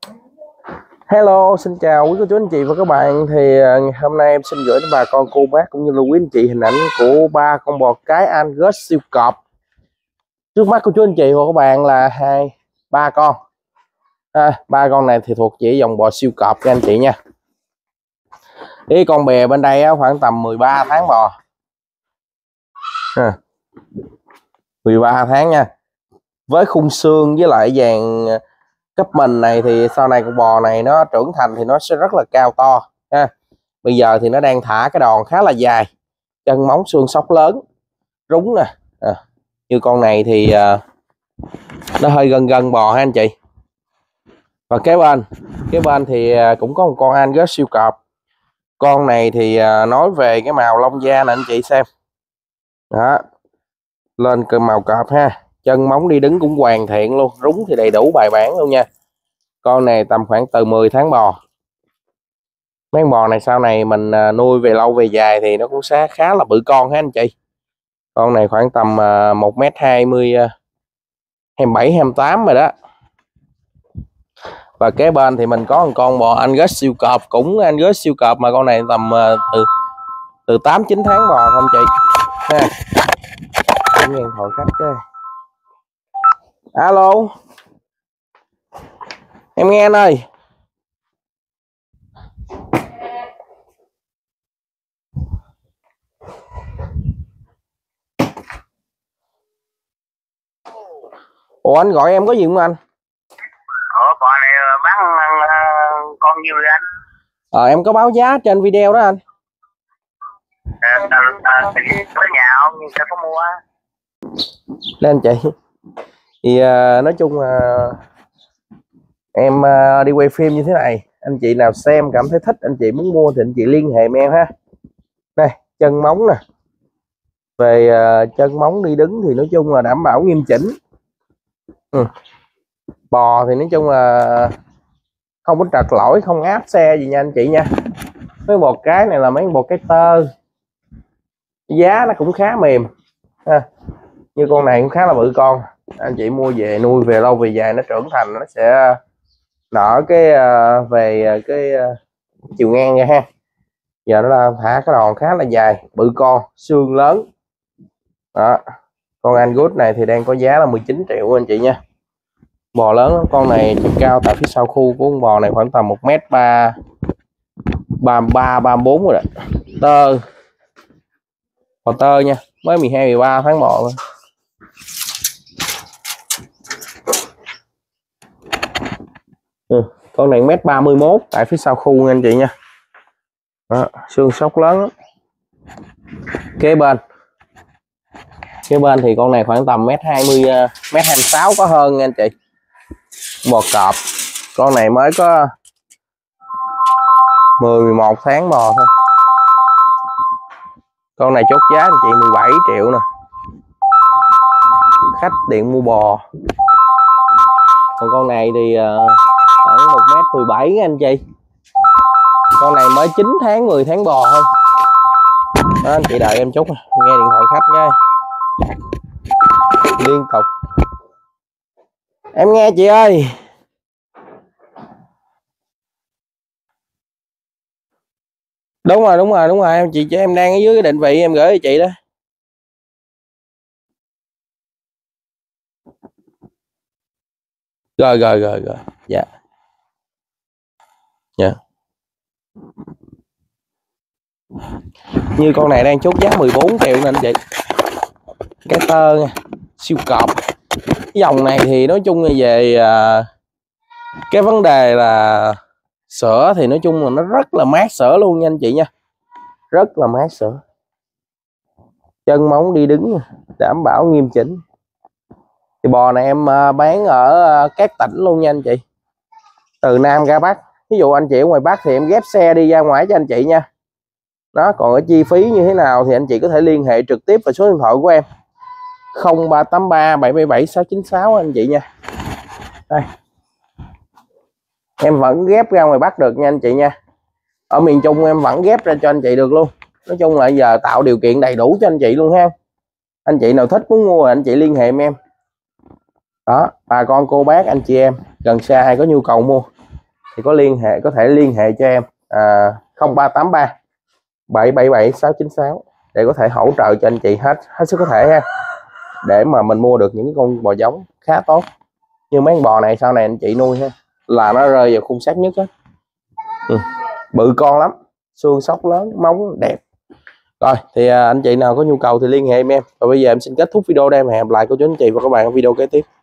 Hello, xin chào quý cô chú anh chị và các bạn. Hôm nay em xin gửi đến bà con cô bác cũng như là quý anh chị hình ảnh của ba con bò cái Angus siêu cọp. Trước mắt cô chú anh chị và các bạn là ba con. Ba con này thì thuộc chỉ dòng bò siêu cọp các anh chị nha. Cái con bè bên đây khoảng tầm 13 tháng bò. 13 tháng nha. Với khung xương với lại dàn cấp mình này thì sau này con bò này nó trưởng thành thì nó sẽ rất là cao to ha. Bây giờ thì nó đang thả cái đòn khá là dài, chân móng xương sóc lớn, rúng nè. Như con này thì nó hơi gần bò ha anh chị. Và kế bên thì cũng có một con Angus siêu cọp. Con này thì nói về cái màu lông da nè anh chị xem đó, lên cái màu cọp ha, chân móng đi đứng cũng hoàn thiện luôn, rúng thì đầy đủ bài bản luôn nha. Con này tầm khoảng từ 10 tháng bò. Mấy con bò này sau này mình nuôi về lâu về dài thì nó cũng sẽ khá là bự con ha anh chị. Con này khoảng tầm 1m20, 27 28 rồi đó. Và kế bên thì mình có một con bò Angus siêu cọp, cũng Angus siêu cọp mà con này tầm từ 8 9 tháng bò thôi anh chị ha. Nghe điện thoại khách cái. Alo, em nghe anh ơi. Ủa anh gọi em có gì không anh? Bò này bán con nhiêu vậy anh? Em có báo giá trên video đó anh. Có nhà không nhưng sao có mua? Lên chị. Thì nói chung là em đi quay phim như thế này, anh chị nào xem cảm thấy thích, anh chị muốn mua thì anh chị liên hệ với em ha. Đây, chân móng nè. Về chân móng đi đứng thì nói chung là đảm bảo nghiêm chỉnh. Bò thì nói chung là không có trật lỗi, không áp xe gì nha anh chị nha. Mấy bò cái này là mấy bò cái tơ, giá nó cũng khá mềm ha. Như con này cũng khá là bự con, anh chị mua về nuôi về lâu về dài, nó trưởng thành nó sẽ nở cái về cái chiều ngang nha ha. Giờ nó là thả cái đòn khá là dài, bự con, xương lớn đó. Con Angus này thì đang có giá là 19 triệu anh chị nha. Bò lớn, con này chiều cao tại phía sau khu của con bò này khoảng tầm 1m3 33 34 rồi đó. Tơ, bò tơ nha, mới 12 13 tháng bò thôi. Con này 1m31 tại phía sau khu nha anh chị nha. Đó, xương sóc lớn lắm. Kế bên thì con này khoảng tầm 1m20 1m26 có hơn nha anh chị. Bò cọp, con này mới có 10 11 tháng bò thôi. Con này chốt giá anh chị 17 triệu nè, khách điện mua bò. Còn con này thì khoảng 1m17 nha anh chị. Con này mới 9 tháng 10 tháng bò thôi đó, anh chị đợi em chút nghe điện thoại khách nha, liên tục. Em nghe chị ơi. Đúng rồi em chị, em đang ở dưới cái định vị em gửi cho chị đó. Rồi dạ như con này đang chốt giá 14 triệu nè anh chị. Cái tơ nha, siêu cọp. Cái dòng này thì nói chung là về cái vấn đề là sữa thì nói chung là nó rất là mát sữa luôn nha anh chị nha, rất là mát sữa. Chân móng đi đứng đảm bảo nghiêm chỉnh. Thì bò này em bán ở các tỉnh luôn nha anh chị, từ Nam ra Bắc. Ví dụ anh chị ở ngoài Bắc thì em ghép xe đi ra ngoài cho anh chị nha. Đó, còn ở chi phí như thế nào thì anh chị có thể liên hệ trực tiếp vào số điện thoại của em 0383 777 696 anh chị nha. Đây, em vẫn ghép ra ngoài Bắc được nha anh chị nha. Ở miền Trung em vẫn ghép ra cho anh chị được luôn. Nói chung là giờ tạo điều kiện đầy đủ cho anh chị luôn ha. Anh chị nào thích muốn mua anh chị liên hệ với em. Đó, bà con cô bác anh chị em gần xa ai có nhu cầu mua thì có thể liên hệ cho em 0383 777 696 để có thể hỗ trợ cho anh chị hết sức có thể ha, để mà mình mua được những cái con bò giống khá tốt. Như mấy con bò này sau này anh chị nuôi ha là nó rơi vào khung sắt nhất á. Bự con lắm, xương sóc lớn, móng đẹp. Rồi thì anh chị nào có nhu cầu thì liên hệ em. Và bây giờ em xin kết thúc video đây, hẹn gặp lại cô chú anh chị và các bạn ở video kế tiếp.